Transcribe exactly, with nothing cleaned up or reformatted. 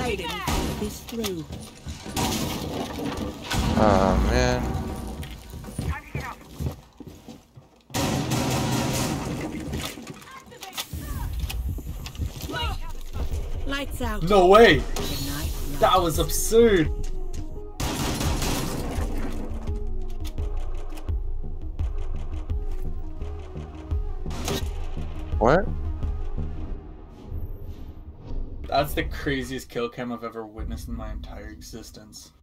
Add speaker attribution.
Speaker 1: played it and thought this through.
Speaker 2: Oh man.
Speaker 1: Lights out.
Speaker 3: No way!
Speaker 1: Good night,
Speaker 3: That was absurd!
Speaker 2: What?
Speaker 3: That's the craziest kill cam I've ever witnessed in my entire existence.